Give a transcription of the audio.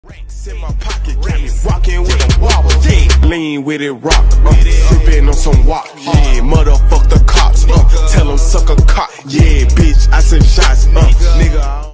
In my pocket, got me walking with a wobble, yeah. Lean with it, rock, sipping on some wok, yeah. Motherfuck the cops, tell them suck a cock, yeah. Bitch, I send shots, nigga.